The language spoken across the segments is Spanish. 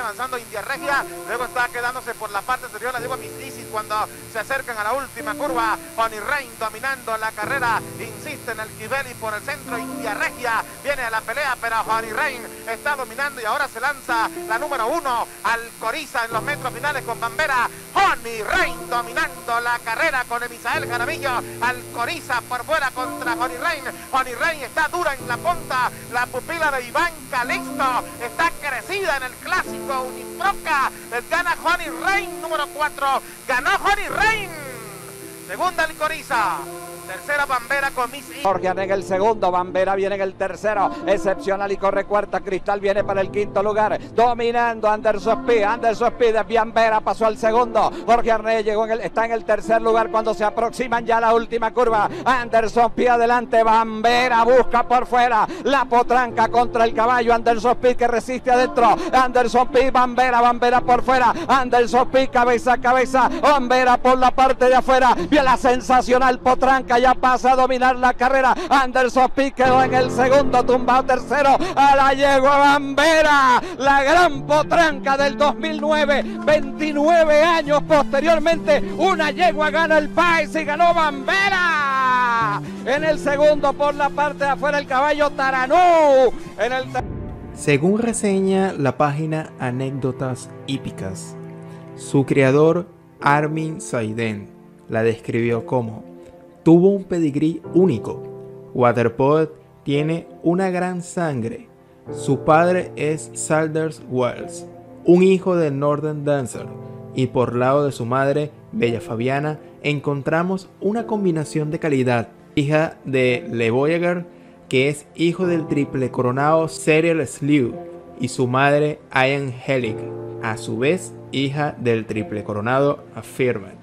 avanzando India Regia, luego está quedándose por la parte exterior la yegua Misticis cuando se acercan a la última curva. Honey Rain dominando la carrera, insiste en el Kibeli por el centro. India Regia viene a la pelea, pero Honey Rain está dominando y ahora se lanza la número 1 Alcoriza en los metros finales con Bambera. Honey Rain dominando la carrera con Emisael Jaramillo. Alcoriza por fuera contra Honey Rain. Honey Rain está dura en la punta, la pupila de Iván Calixto está crecida en el clásico Uniproca. Gana Honey Rain, número 4, ganó Honey Rain. Segunda Alcoriza. Tercera Bambera con Miss Jorge en el segundo, Bambera viene en el tercero, Excepcional y corre cuarta, Cristal viene para el quinto lugar, dominando Anderson Speed de Bambera pasó al segundo, Jorge Arnés está en el tercer lugar cuando se aproximan ya la última curva, Anderson Speed adelante, Bambera busca por fuera, la potranca contra el caballo, Anderson Speed que resiste adentro, Anderson Speed, Bambera por fuera, Anderson Speed cabeza a cabeza, Bambera por la parte de afuera, bien la sensacional potranca, ya pasa a dominar la carrera. Anderson Speed quedó en el segundo, tumbado tercero a la yegua Bambera, la gran potranca del 2009, 29 años posteriormente, una yegua gana el país y ganó Bambera. En el segundo por la parte de afuera el caballo Taranú. Según reseña la página Anécdotas Hípicas, su creador Armin Saiden la describió como: tuvo un pedigrí único. Waterpoet tiene una gran sangre. Su padre es Salders Wells, un hijo de Northern Dancer, y por lado de su madre, Bella Fabiana, encontramos una combinación de calidad. Hija de Le Voyager, que es hijo del triple coronado Serial Slew, y su madre Ian Helig, a su vez hija del triple coronado Affirmat.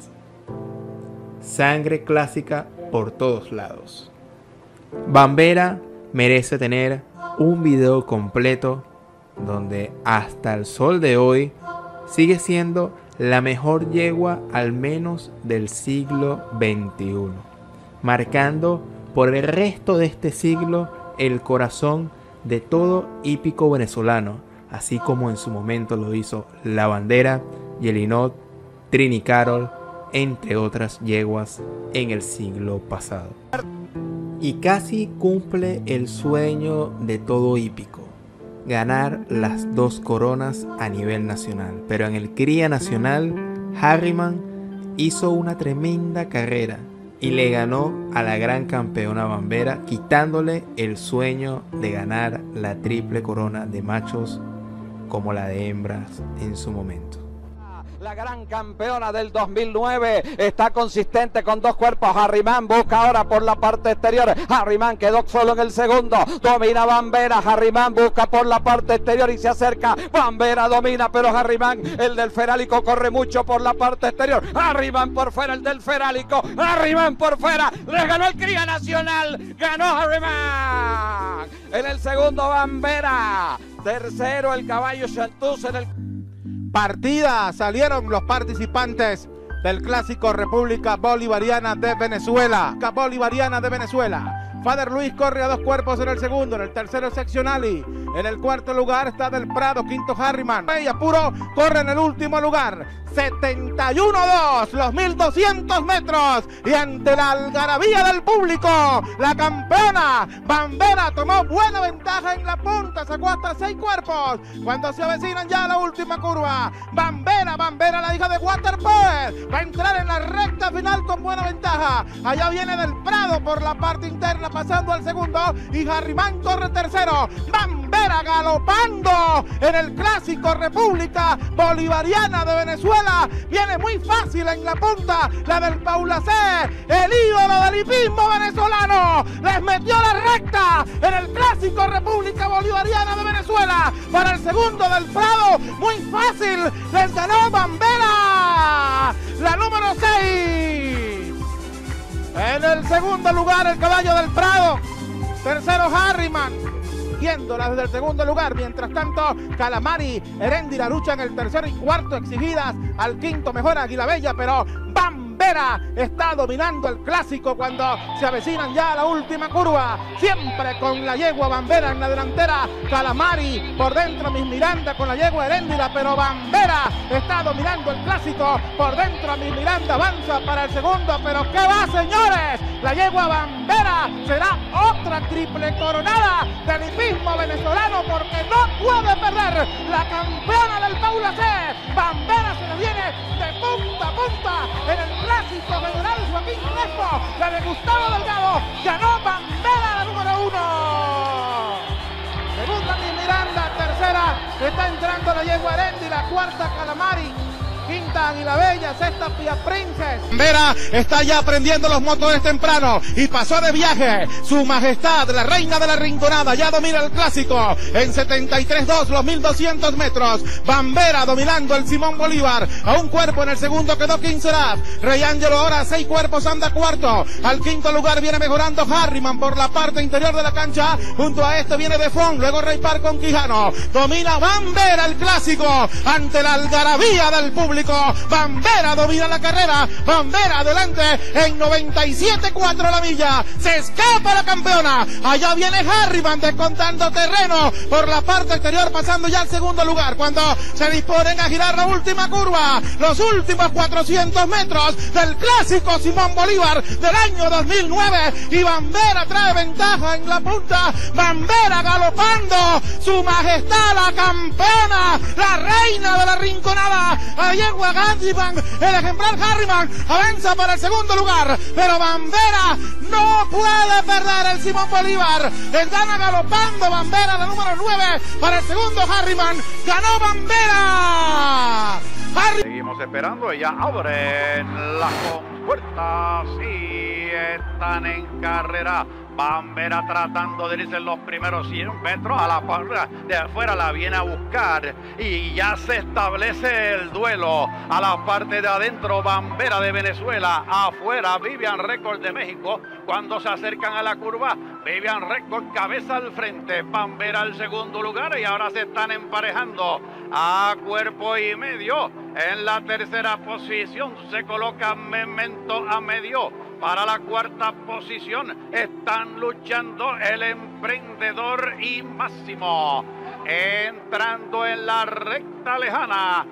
Sangre clásica por todos lados. Bambera merece tener un video completo donde hasta el sol de hoy sigue siendo la mejor yegua al menos del siglo XXI, marcando por el resto de este siglo el corazón de todo hípico venezolano, así como en su momento lo hizo La Bandera, Yelinot, Trini Carol, entre otras yeguas en el siglo pasado. Y casi cumple el sueño de todo hípico, ganar las 2 coronas a nivel nacional. Pero en el cría nacional, Harriman hizo una tremenda carrera y le ganó a la gran campeona Bambera, quitándole el sueño de ganar la triple corona de machos como la de hembras en su momento. La gran campeona del 2009 está consistente con 2 cuerpos. Harriman busca ahora por la parte exterior. Harriman quedó solo en el segundo. Domina Bambera. Harriman busca por la parte exterior y se acerca. Bambera domina, pero Harriman, el del Ferálico, corre mucho por la parte exterior. Harriman por fuera, el del Ferálico. Harriman por fuera. Le ganó el cría nacional. Ganó Harriman. En el segundo Bambera. Tercero el caballo Chantus en el... Partida, salieron los participantes del Clásico República Bolivariana de Venezuela. Father Luis corre a 2 cuerpos en el segundo, en el tercero Excepcionali. En el cuarto lugar está Del Prado, quinto Harriman. Y Apuro corre en el último lugar. 71-2, los 1200 metros. Y ante la algarabía del público, la campeona Bambera tomó buena ventaja en la punta, sacó hasta 6 cuerpos. Cuando se avecinan ya la última curva, Bambera, la hija de Waterpoet, va a entrar en la recta final con buena ventaja. Allá viene Del Prado por la parte interna, pasando al segundo, y Harriman corre tercero. Bambera galopando en el Clásico República Bolivariana de Venezuela. Viene muy fácil en la punta, la del Paulacé, el ídolo del hipismo venezolano. Les metió la recta en el Clásico República Bolivariana de Venezuela. Para el segundo Del Prado, muy fácil, les ganó Bambera, la número 6. En el segundo lugar el caballo Del Prado, tercero Harriman, viéndola desde el segundo lugar. Mientras tanto, Calamari, Heréndira luchan el tercero y cuarto, exigidas al quinto mejor Águila Bella, pero Bambera Bambera está dominando el clásico cuando se avecinan ya a la última curva. Siempre con la yegua Bambera en la delantera. Calamari por dentro, Miss Miranda con la yegua Heréndira, pero Bambera está dominando el clásico. Por dentro Miss Miranda avanza para el segundo, pero ¿qué va, señores? La yegua Bambera será otra triple coronada del hipismo venezolano, porque no puede perder la campeona del Paula C. Bambera se le viene de punta a punta en el clásico federal Joaquín Crespo. La de Gustavo Delgado ganó Bambera, la número 1. Segunda Miss Miranda, tercera está entrando la yegua Heréndira, cuarta Calamari, quinta Águila Bella, sexta Pia Princess. Bambera está ya aprendiendo los motores temprano y pasó de viaje. Su majestad, la reina de la rinconada, ya domina el clásico en 73.2 los 1200 metros. Bambera dominando el Simón Bolívar. A un cuerpo en el segundo quedó Quinceraf. Rey Ángelo ahora a 6 cuerpos anda cuarto. Al quinto lugar viene mejorando Harriman por la parte interior de la cancha. Junto a este viene Defón, luego Rey Par con Quijano. Domina Bambera el clásico ante la algarabía del público. Bambera domina la carrera. Bambera adelante en 97.4 la milla. Se escapa la campeona. Allá viene Harriman descontando terreno por la parte exterior, pasando ya al segundo lugar cuando se disponen a girar la última curva. Los últimos 400 metros del clásico Simón Bolívar del año 2009. Y Bambera trae ventaja en la punta. Bambera galopando. Su majestad la campeona, la reina de la rinconada. Yegua Gandhiman, el ejemplar Harriman avanza para el segundo lugar, pero Bambera no puede perder el Simón Bolívar. Le gana galopando Bambera, la número 9 para el segundo Harriman. Ganó Bambera. Seguimos esperando, ella abren las compuertas y están en carrera. Bambera tratando de irse en los primeros 100 metros, a la parte de afuera la viene a buscar y ya se establece el duelo. A la parte de adentro Bambera de Venezuela, afuera Vivian Record de México. Cuando se acercan a la curva, Vivian Record cabeza al frente, Bambera al segundo lugar y ahora se están emparejando a cuerpo y medio. En la tercera posición se coloca Memento a medio. Para la cuarta posición están luchando el Emprendedor y Máximo. Entrando en la recta lejana,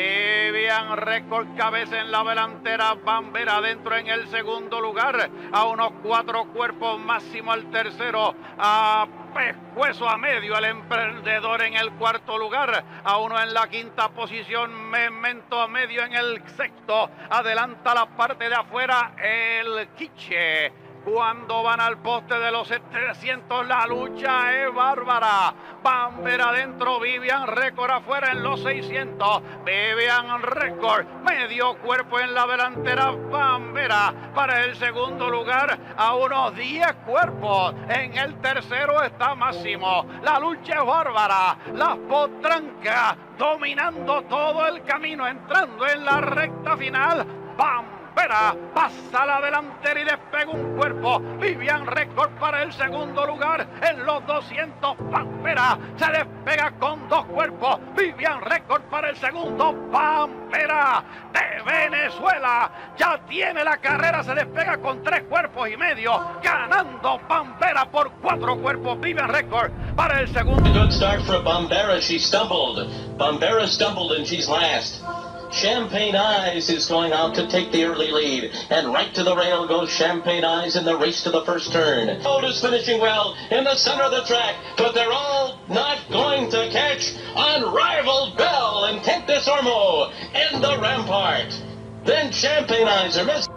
Vivian Record cabeza en la delantera, Bambera adentro en el segundo lugar, a unos 4 cuerpos, Máximo al tercero, a pescuezo a medio el Emprendedor en el cuarto lugar, a uno en la quinta posición, Memento a medio en el sexto, adelanta la parte de afuera el Quiche. Cuando van al poste de los 300, la lucha es bárbara. Bambera adentro, Vivian Record afuera en los 600. Vivian Record, medio cuerpo en la delantera. Bambera para el segundo lugar, a unos 10 cuerpos. En el tercero está Máximo. La lucha es bárbara. Las potrancas dominando todo el camino, entrando en la recta final. Bambera pasa a la delantera y despega un cuerpo. Vivian Record para el segundo lugar en los 200. Bambera se despega con 2 cuerpos. Vivian Record para el segundo. Bambera de Venezuela ya tiene la carrera, se despega con 3 cuerpos y medio, ganando Bambera por 4 cuerpos. Vivian Record para el segundo. A good start for Bambera. She stumbled. Bambera stumbled and she's last. Champagne Eyes is going out to take the early lead, and right to the rail goes Champagne Eyes in the race to the first turn. Gold is finishing well in the center of the track, but they're all not going to catch Unrivaled Bell and Tente de Sormo in the Rampart. Then Champagne Eyes are missing.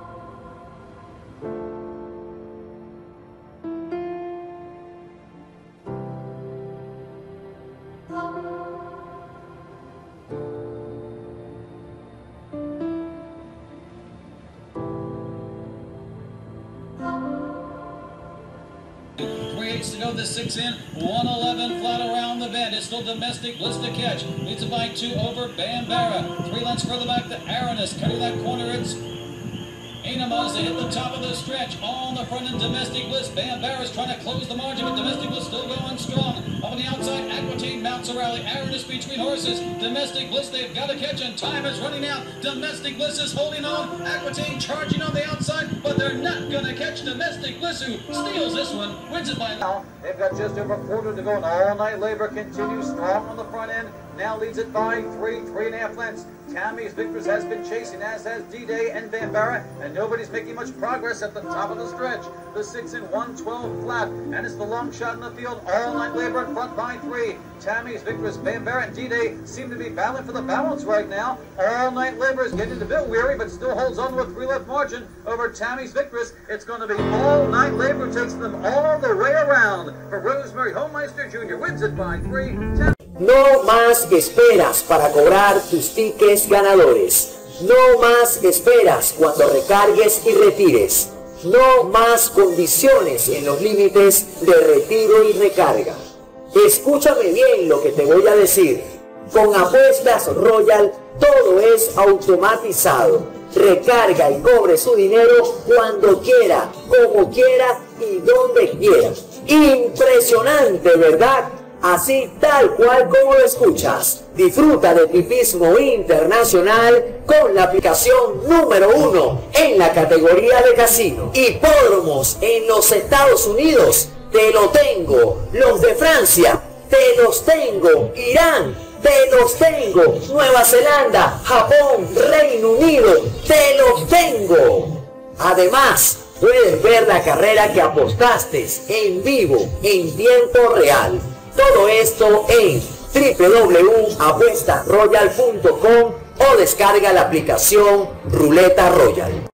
To go the 6 in, 111 flat around the bend. It's still Domestic Bliss to catch. Needs a bite 2 over Bambera. 3 lengths further back to Aranis. Cutting that corner, it's Enema as they hit the top of the stretch. On the front end, Domestic Bliss. Bambara's trying to close the margin, but Domestic Bliss still going strong. Up on the outside, Aquitaine mounts a rally. Aaron is between horses. Domestic Bliss, they've got to catch, and time is running out. Domestic Bliss is holding on. Aquitaine charging on the outside, but they're not going to catch Domestic Bliss, who steals this one, wins it by now. They've got just over a quarter to go, and All Night Labor continues strong on the front end. Now leads it by 3.5 lengths. Tammy's Victors has been chasing, as has D-Day and Bambara, and nobody's making much progress at the top of the stretch. The 6 in 112 flat, and it's the long shot in the field. All Night Labor in front by 3. Tammy's Victors, Bambara, and D-Day seem to be battling for the balance right now. All Night Labor is getting a bit weary, but still holds on to a 3-length margin over Tammy's Victors. It's going to be All Night Labor takes them all the way around. For Rosemary Homemeister Jr. wins it by 3. No más esperas para cobrar tus tickets ganadores. No más esperas cuando recargues y retires. No más condiciones en los límites de retiro y recarga. Escúchame bien lo que te voy a decir. Con Apuestas Royal todo es automatizado. Recarga y cobre su dinero cuando quiera, como quiera y donde quiera. Impresionante, ¿verdad? Así tal cual como lo escuchas. Disfruta de tipismo internacional con la aplicación número 1 en la categoría de casino. Hipódromos en los Estados Unidos, te lo tengo. Los de Francia, te los tengo. Irán, te los tengo. Nueva Zelanda, Japón, Reino Unido, te los tengo. Además, puedes ver la carrera que apostaste en vivo, en tiempo real. Todo esto en www.apuestasroyal.com o descarga la aplicación Ruleta Royal.